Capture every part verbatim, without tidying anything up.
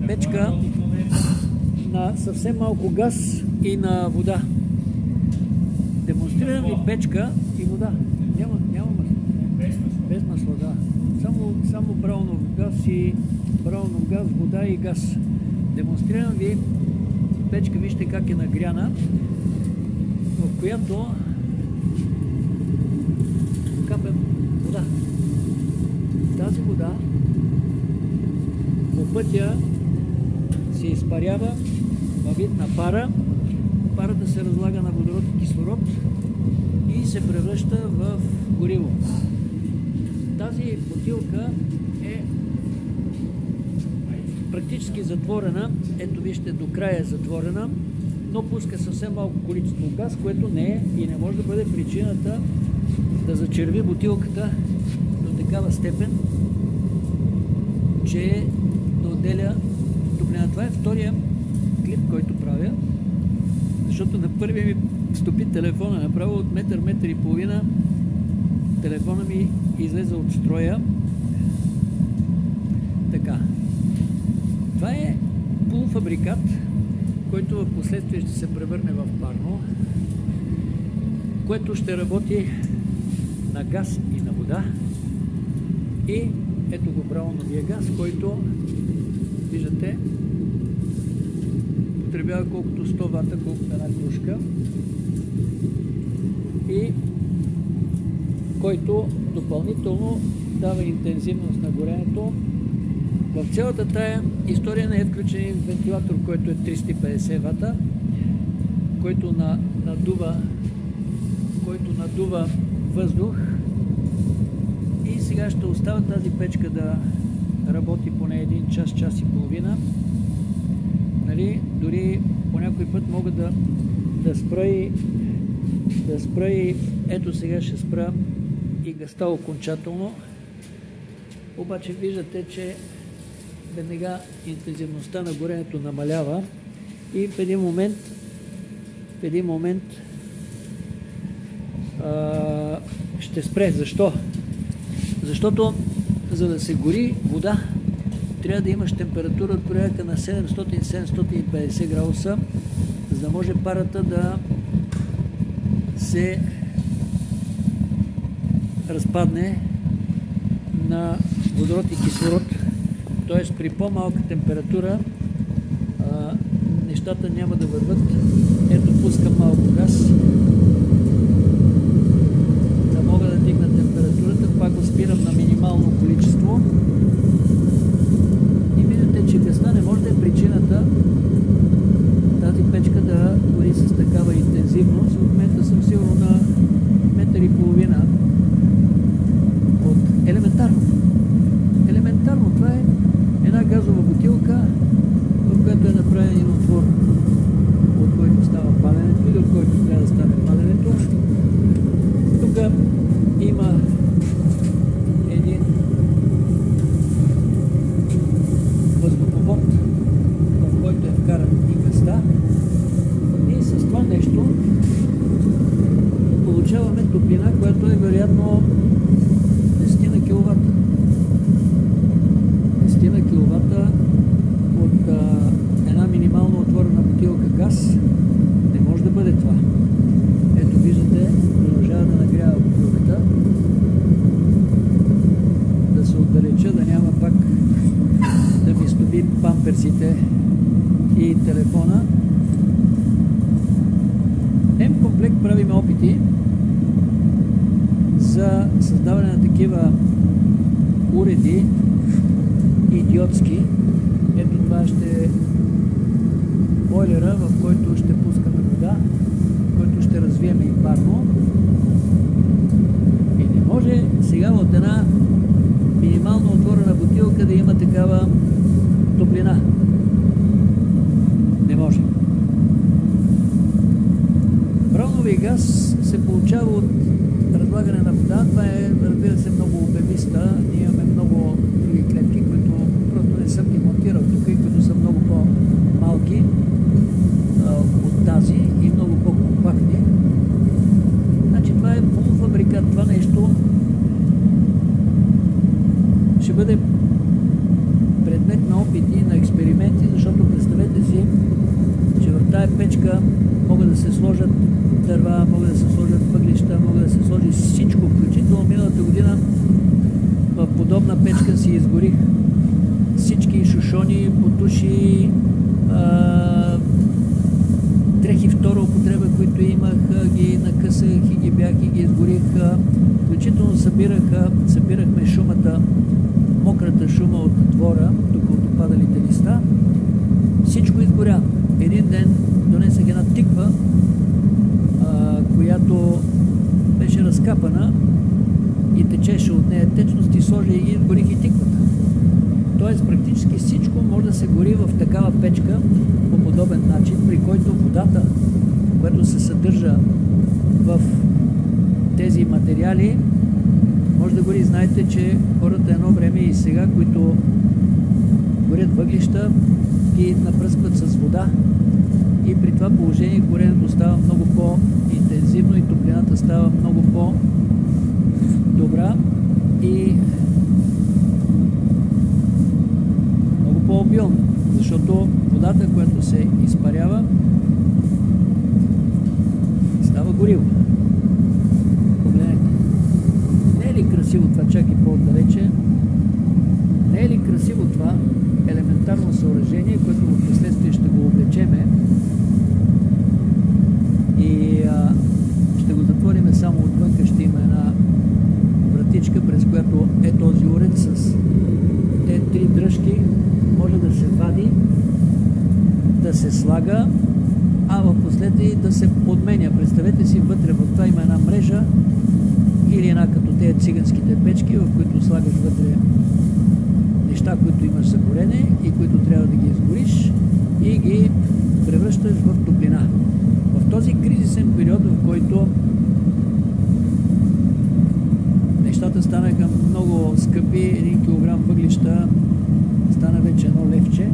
печка на съвсем малко газ и на вода. Демонстрирам ви печка и вода. Няма, няма масло. Без масло. Без масло, да. Само, само браунов газ и браунов газ, вода и газ. Демонстрирам ви печка, вижте как е нагряна, в която капем вода. Тази вода по пътя се изпарява във вид на пара. Парата се разлага на водород и кислород и се превръща в гориво. Тази бутилка е практически затворена. Ето вижте, до края е затворена, но пуска съвсем малко количество газ, което не е и не може да бъде причината да зачерви бутилката до такава степен, че да отделя топлина. Това е втория клип, който правя, защото на първия ми стопи телефона направо от метър, метър и половина. Телефона ми излезе от строя. Така. Това е полуфабрикат, който в последствие ще се превърне в парно, което ще работи на газ и на вода. И ето го брауновия газ, който виждате потребява колкото сто вата, колкото една кружка, и който допълнително дава интензивност на горенето. В цялата тая история не е включен вентилатор, който е триста и петдесет вата, който надува, който надува въздух, и сега ще оставя тази печка да работи поне един час, час и половина. Нали, дори по някой път мога да, да спра и да спра и ето сега ще спра и газта окончателно. Обаче виждате, че веднага интензивността на горенето намалява и в един момент в един момент а, ще спре. Защо? Защото за да се гори вода, трябва да имаш температура от порядъка на седемстотин до седемстотин и петдесет градуса, за да може парата да се разпадне на водород и кислород. Т.е. при по-малка температура а, нещата няма да върват. Ето, пускам малко газ, да мога да дигна температурата, пак го спирам на минимално количество. И виждате, че газта не може да е причината тази печка да гори с такава интензивност. В момента съм сигурно на метър и половина от елементарно. Елементарно, това е една газова бутилка, в която е направен един отвор, от който става паленето или от който трябва да стане паленето. Тук има един въздуховод, в който е вкаран и газта, и с това нещо получаваме топлина, която е вероятно десет киловата. десет киловата от а, една минимално отворена бутилка газ не може да бъде това. Ето виждате, продължава да нагрява бутилката. Да се отдалеча, да няма пак да ми стоби памперсите и телефона. М-комплект правим опити за създаване на такива уреди идиотски. Ето това ще е бойлера, в който ще пускаме вода, в който ще развиеме и парно. И не може сега от една минимално отворена бутилка да има такава топлина. Не може. Брауновия газ се получава от разлагане на вода. Това е, разбира се, много обемиста. Ние имаме много други клетки, които просто не съм ги монтирал тук и които са много по-малки от тази и много по-компактни. Значи това е полуфабрикат. Това нещо ще бъде предмет на опити, на експерименти печка могат да се сложат дърва, могат да се сложат въглища, могат да се сложи всичко, включително миналата година в подобна печка си изгорих всички шушони, потуши, а, дрехи втора употреба, които имах, ги накъсах и ги бях и ги изгорих. Включително събирах, събирахме шумата, мократа шума от двора, тук от опадалите листа. Всичко изгоря. Един ден донесах една тиква, а, която беше разкапана и течеше от нея течност и сложи и изгорих и тиквата. Тоест практически всичко може да се гори в такава печка по подобен начин, при който водата, която се съдържа в тези материали, може да гори. Знаете, че хората едно време и сега, които горят въглища, ги напръскват с вода и при това положение горенето става много по-интензивно и топлината става много по-добра и много по-обилна, защото водата, която се изпарява, става гориво. Погледнете. Не е ли красиво това, чак и по-отдалече? Не е ли красиво това елементарно съоръжение, което в последствие ще го облечеме и а, ще го затвориме само отвънка, ще има една вратичка, през която е този уред с те три дръжки, може да се вади, да се слага, а в последствие да се подменя. Представете си, вътре в това има една мрежа или една като тези циганските печки, в които слагаш вътре неща, които имаш за горене и които трябва да ги изгориш и ги превръщаш в топлина. В този кризисен период, в който нещата станаха много скъпи, един килограм въглища стана вече едно левче,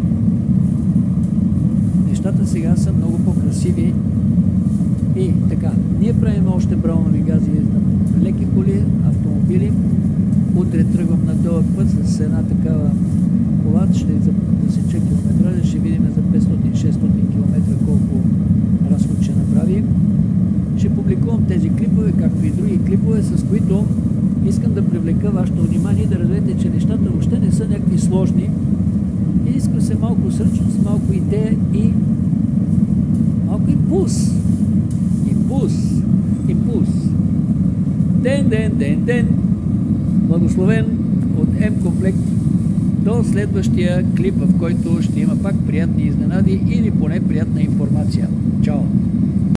нещата сега са много по-красиви и така. Ние правим още браунови гази на леки коли, автомобили. Утре тръгвам на дълъг път с една такава кола, ще засеча километража, ще видим за петстотин-шестстотин километра колко разход ще направи. Ще публикувам тези клипове, както и други клипове, с които искам да привлека вашето внимание и да разберете, че нещата въобще не са някакви сложни. И иска се малко сръчност, малко идея и малко импулс. Импулс. Импулс. Ден, ден, ден, ден. Благословен от М-комплект до следващия клип, в който ще има пак приятни изненади или поне приятна информация. Чао!